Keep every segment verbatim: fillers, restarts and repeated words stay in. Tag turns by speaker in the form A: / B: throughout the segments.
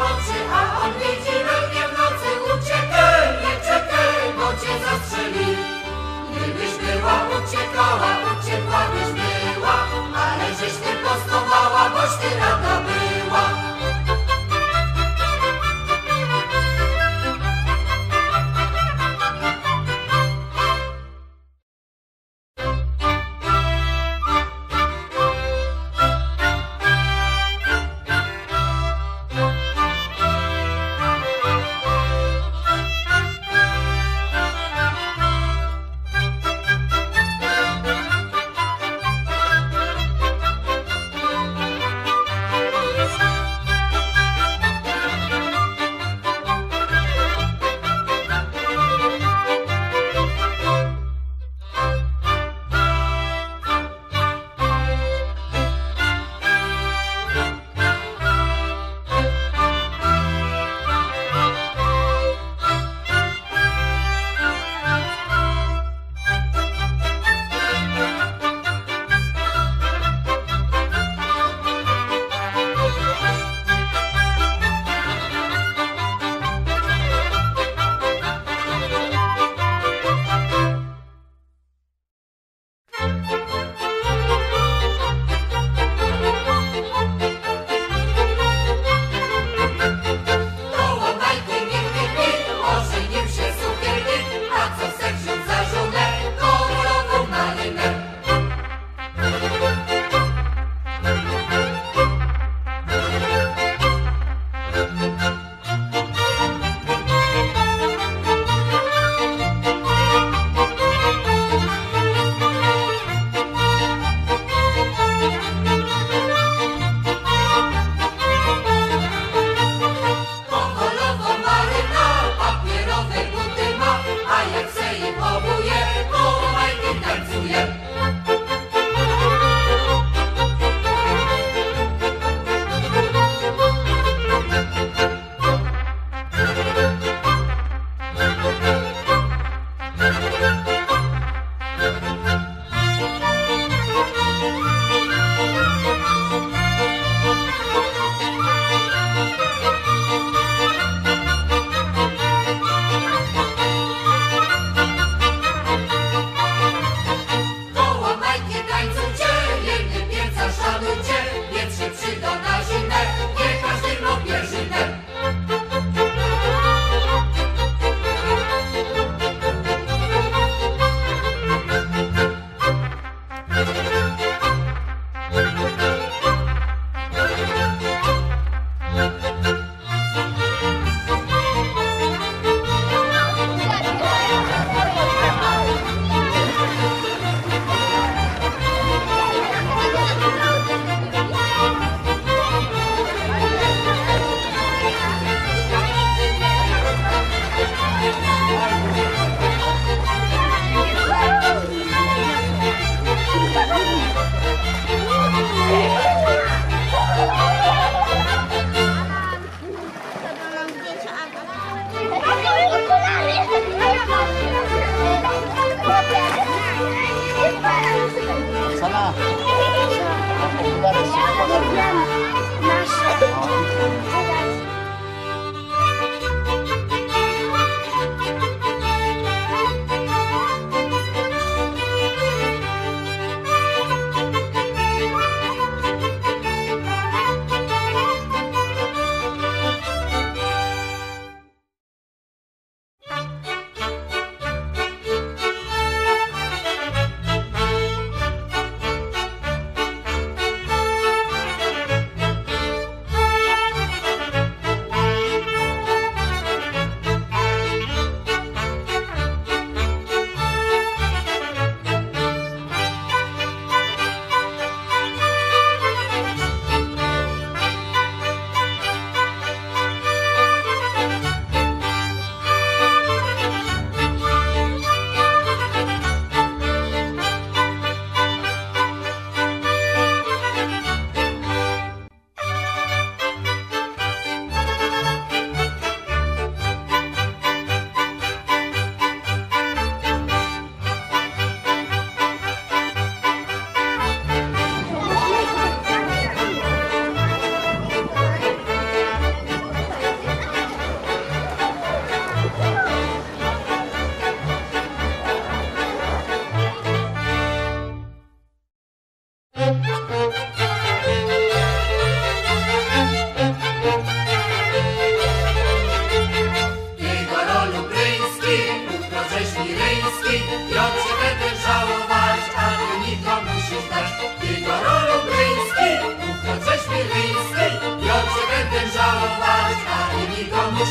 A: oczy, a on widzi we mnie w nocy. Uciekaj, nie czekaj, bo cię zastrzeli. Gdybyś była uciekała, uciekłabyś była, ale żeś ty postowała, boś ty rada była.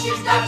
A: musisz dać.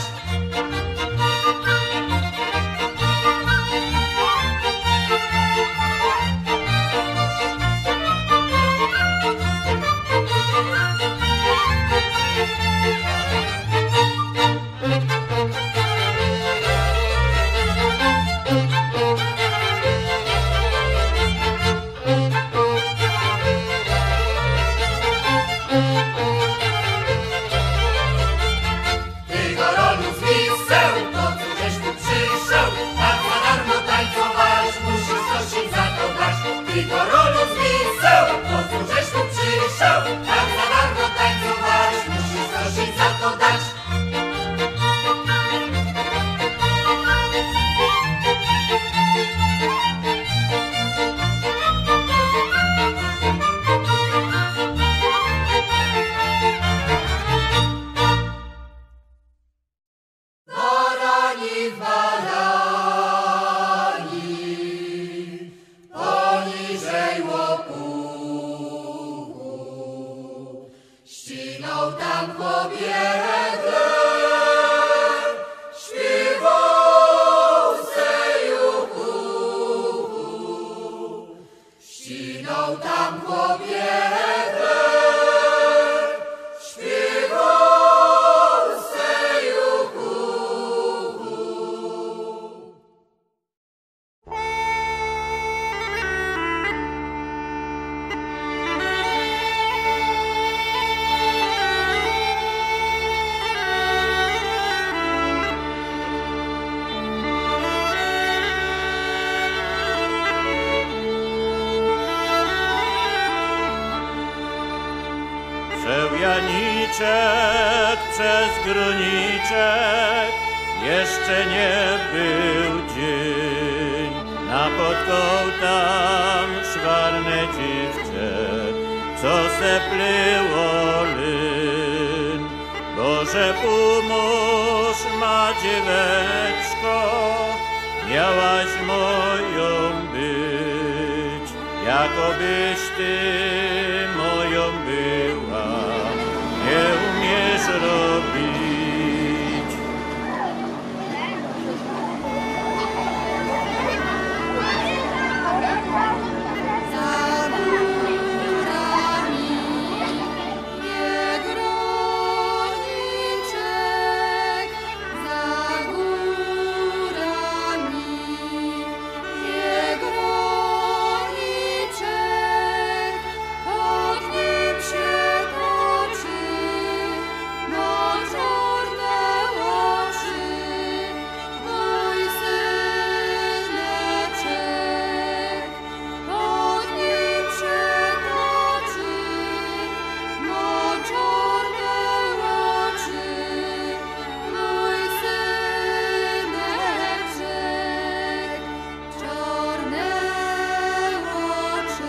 B: Janiczek przez gruniczek, jeszcze nie był dzień. Napotkał tam szwarne dziewczę, co se plyło lyn. Boże pomóż ma dzieweczko, miałaś moją być, jakobyś ty moją była, nie umiesz robić.
C: Za górami nie groniczek, za górami nie groniczek, pod nim się toczy moczorne oczy, mój syneczek. Pod nim się toczy moczorne oczy, mój syneczek. Czarne oczy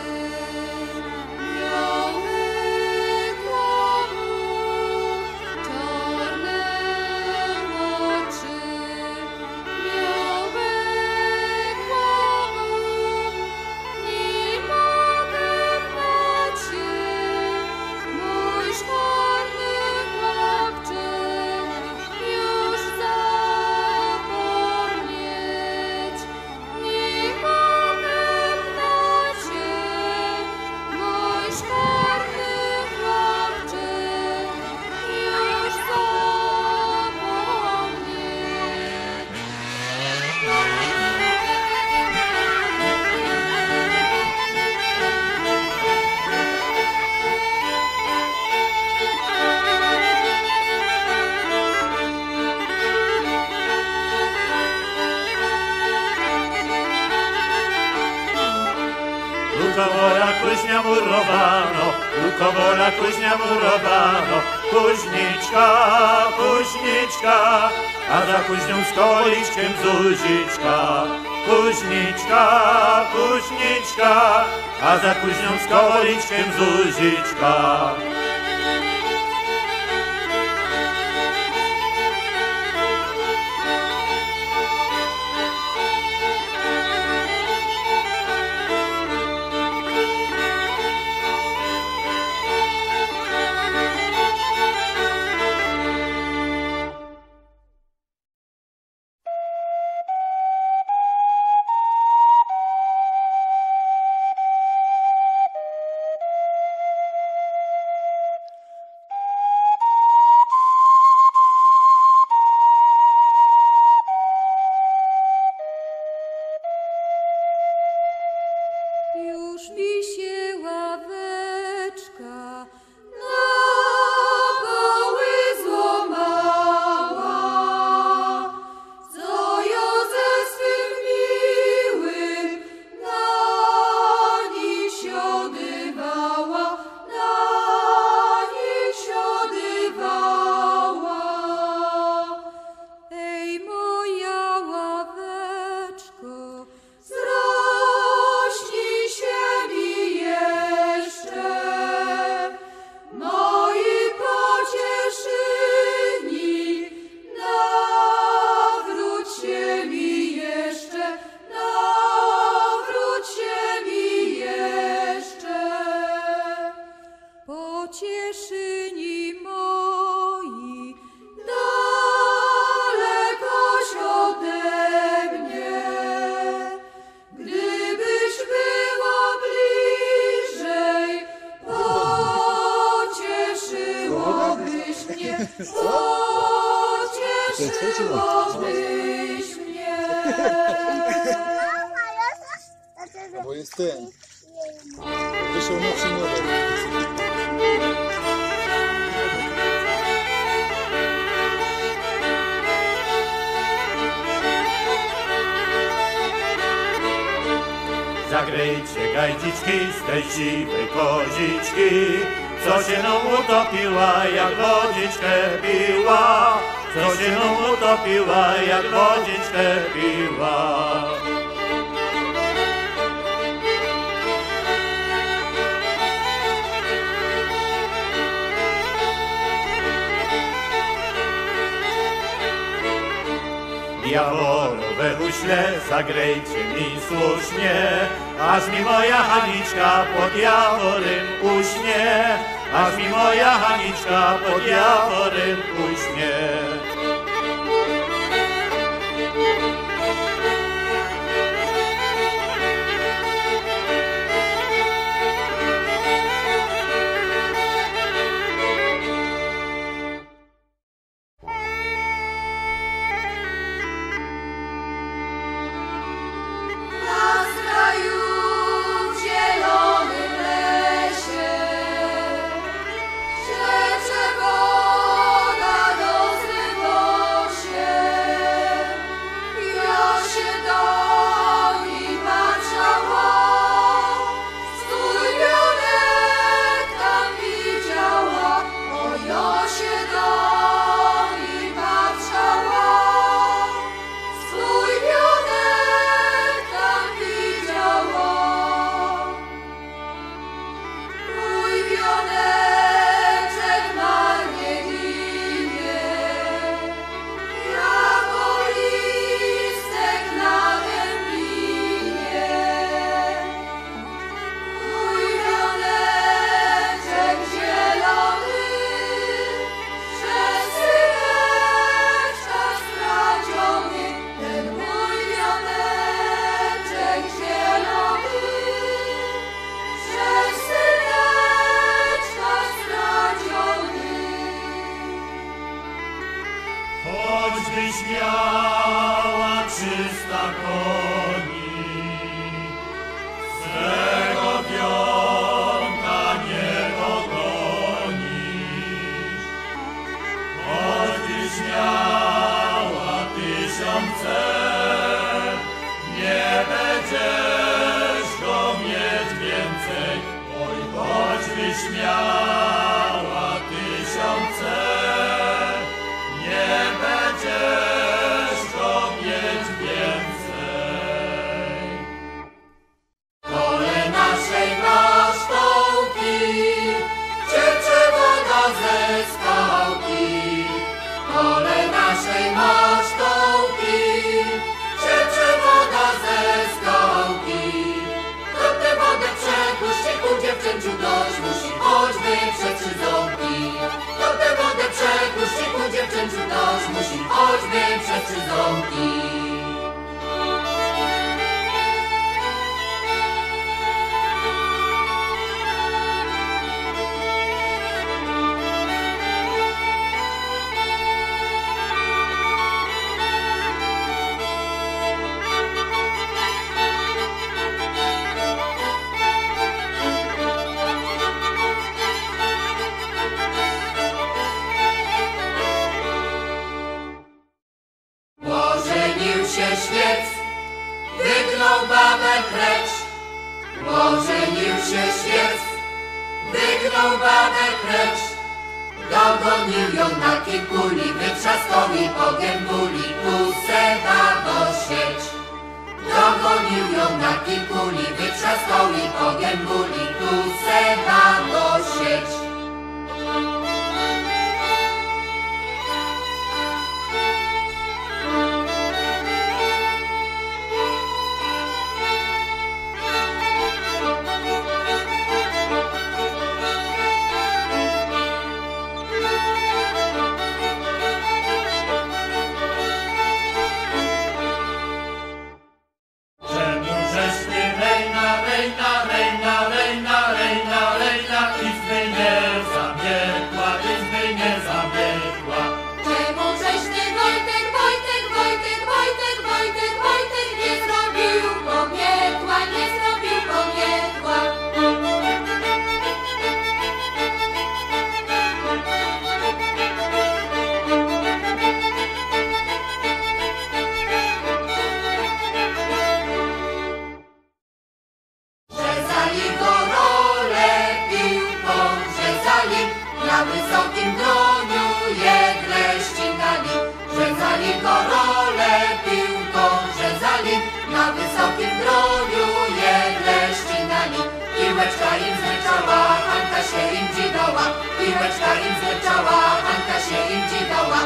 C: miał wykłamu, czarne oczy miał wykłamu. Nie mogę bać się, mój szkolny chłopcze, już zapomnieć. Nie mogę bać się, mój szkolny chłopcze, już
B: Lukowola kuźnia murowano, lukowola kuźnia murowano, kuźniczka, kuźniczka, a za kuźnią stoliczkiem Zuziczka. Kuźniczka, kuźniczka, a za kuźnią stoliczkiem Zuziczka.
D: Ten twój czy mój?
C: Prosiłbyś mnie.
D: Bo jest ten. Wyszło nowszy model.
B: Zagryjcie gajdziczki z tej siwej koziczki, co się nam utopiła, jak wodziczkę piła, co się nam utopiła, jak wodziczkę piła. Diabolowe uśle, zagrejcie mi słusznie, aż mi moja Haniczka pod jaworem uśnie, aż mi moja Haniczka pod jaworem uśnie. Choćbyś miała trzysta koni, swego pionka nie dogonisz. Choćbyś miała tysiące, nie będziesz go mieć więcej. Oj, choćbyś miała tysiące, nie będziesz go mieć więcej.
A: Kole naszej masz tołki, ciecze woda ze skałki. Kole naszej masz tołki, ciecze woda ze skałki. Kto tę wodę przepuści, ku dziewczęciu dość musi, choćby przetrzy ząbki. Kto tę wodę przepuści, ku dziewczęciu dość musi, choćby przetrzy ząbki. Ożenił się świec, wygnął babę precz. Ożenił się świec, wygnął babę precz. Dogonił ją na kikuli, wytrzaskał i pogębuli, tu se babo sieć. Dogonił ją na kikuli, wytrzaskał i pogębuli, tu se babo sieć.
B: Żeśmy rejna, rejna, rejna, rejna, rejna, rejna i zbynie.
A: niego rolę pił, dobrze zalim, na wysokim groniu jedle ścinali. Piłeczka im zleciała, Hanka się im dziwała, piłeczka im zleciała, Hanka się im dziwała.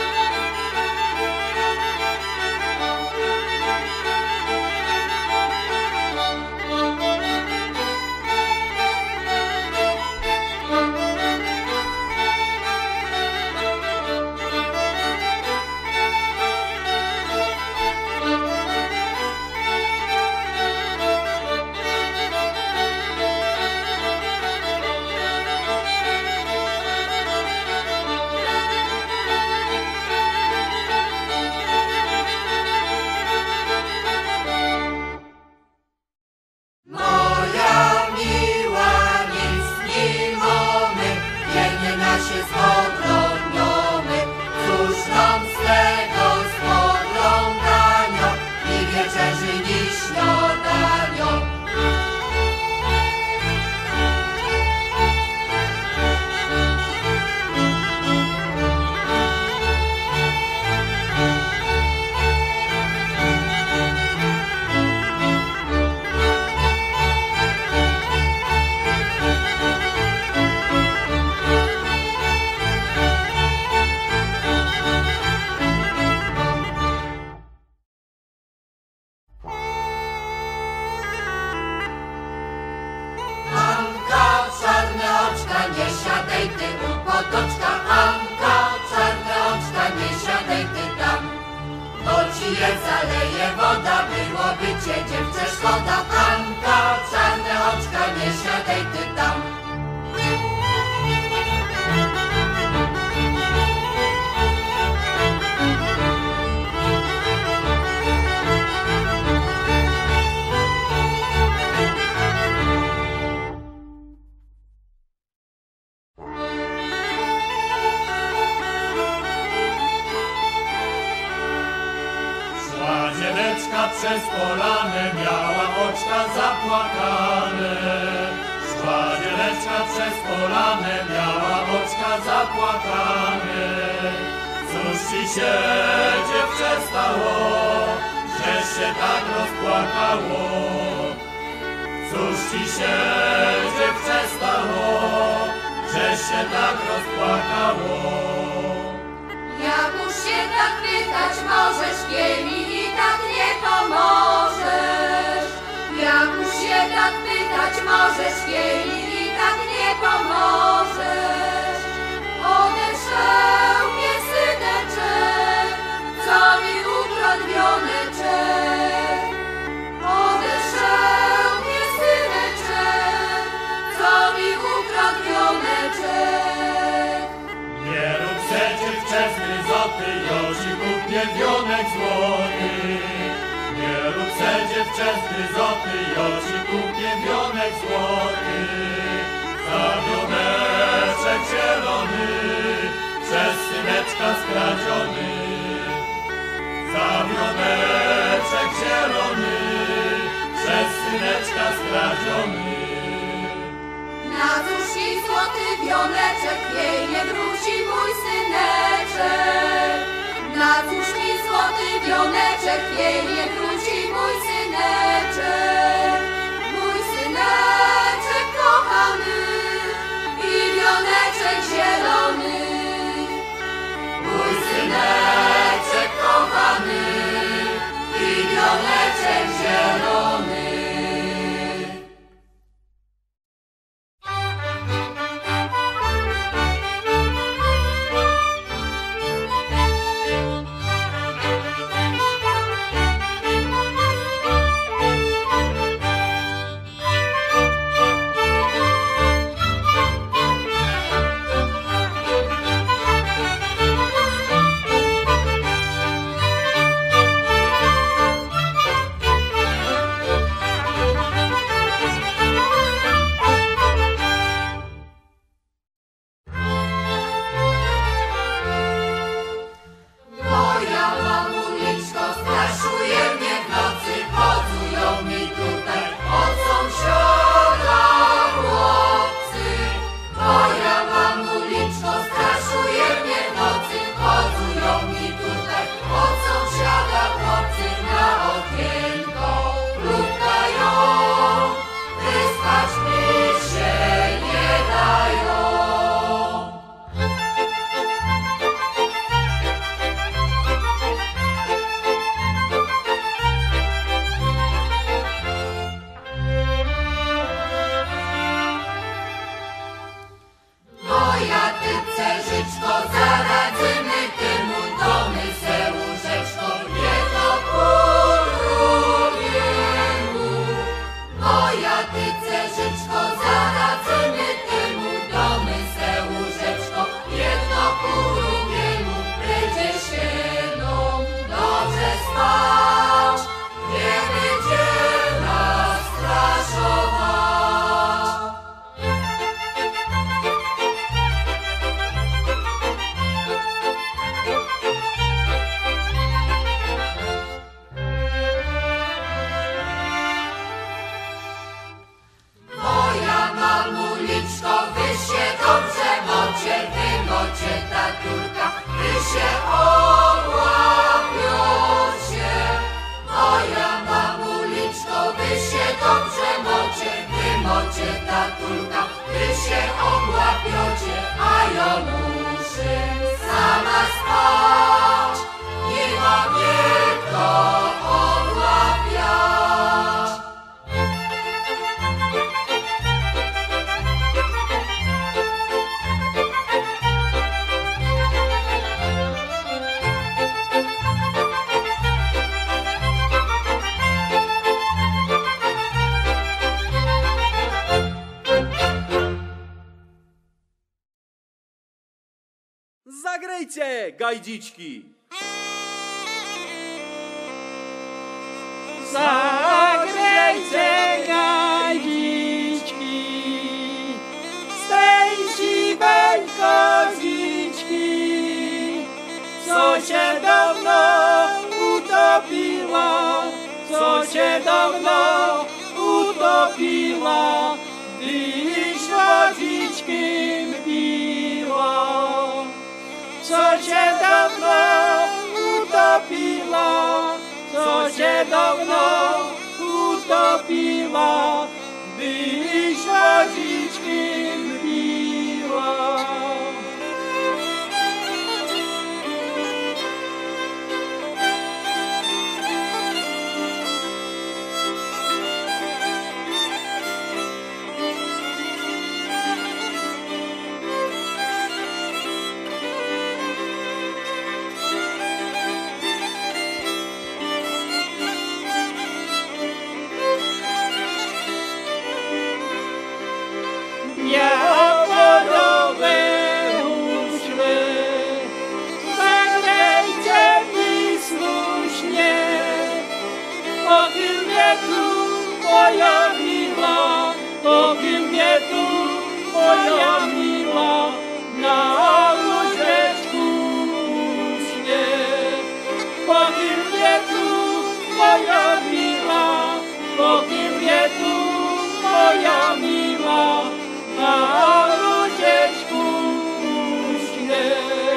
B: Przez polane miała oczka zapłakane. Szła dzieleczka przez polane, miała oczka zapłakane. Cóż ci się, dziewczę, stało, że się tak rozpłakało? Cóż ci się, dziewczę, stało, że się tak rozpłakało?
A: Jakuż się tak pytać możesz, kieli i tak nie pomożesz. Jakuż się tak pytać możesz, kieli i tak nie pomożesz. Odeszł mnie syneczek, co mi ukradł wioneczek. Odeszł mnie syneczek, co mi ukradł wioneczek.
B: Nie rób se dziewczę z gryzoty, Josi kupnie wionek złoty. Nie rób se dziewczę z gryzoty, Josi kupnie wionek złoty. Za wioneczek zielony, przez syneczka skradziony. Za wioneczek zielony, przez syneczka skradziony.
A: Na cóż ci złoty wioneczek, jej nie wróci mój syneczek. Na cóż mi złoty wioneczek, jej nie wróci mój syneczek. Mój syneczek kochany i wioneczek zielony. Mój syneczek kochany i wioneczek zielony. orła piosie, moja mamuliczko, wy się dobrze mocie, wy mocie tatulka, wy się obłapiecie, a ja muszę sama spać, nie ma mnie kto obłapiać.
E: Zagrajcie, gajdziczki! Zagrajcie, gajdziczki, z tej siwej koziczki, co się dawno utopiła, co się dawno utopiła, gdyś wodziczkiem piła. Co się dawno utopiła, co się dawno utopiła, gdyś wodziczkiem piła. Białoporowe uszły, zagrajcie mi słusznie, pochyl mnie tu, moja miła, pochyl mnie tu, moja miła, na łóżeczku uśnie. Pochyl mnie tu, moja miła, pochyl mnie tu, moja miła, na łóżeczku uśnie.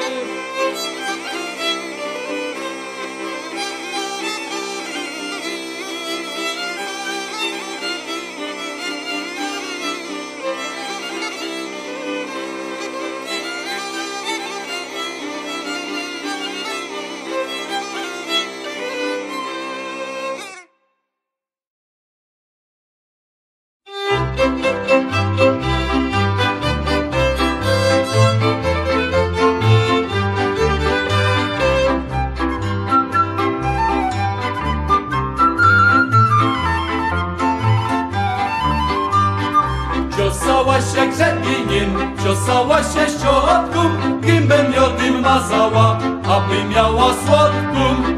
B: Ciosałaś się grzebieniem, ciosałaś się szczotką, gębę miodem mazała, aby miała słodką.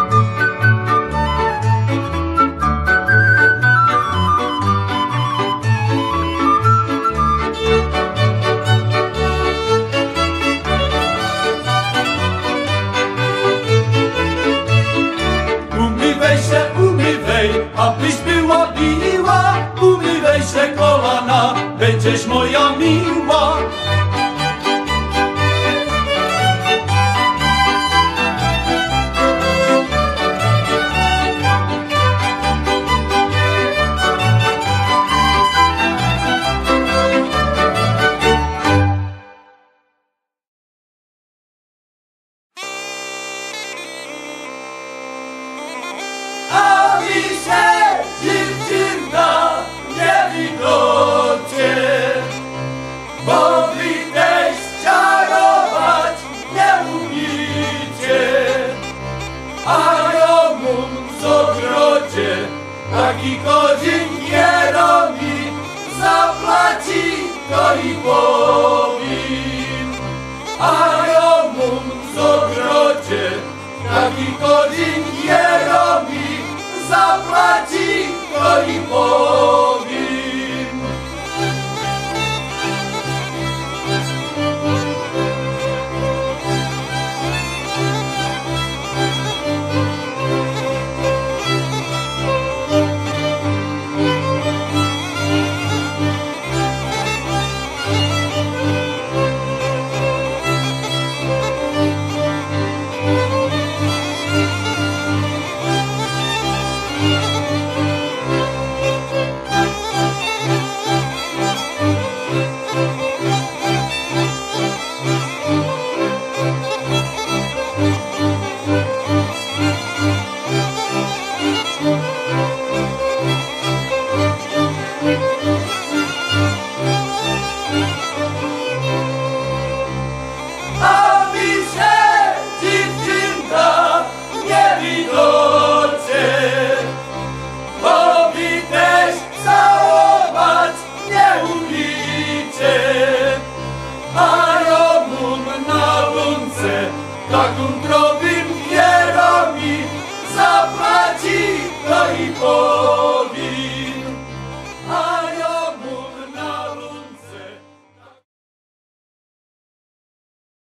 B: Umywaj się, umywaj, abyś była biła, umywaj się kolana, będziesz moja miła. A mi się dziewczynka nie widocie, bo wy też czarować nie umiecie. A ja mam w ogrodzie taki kodzień nie robi, zaplaci to i powiem. A ja mam w ogrodzie taki kodzień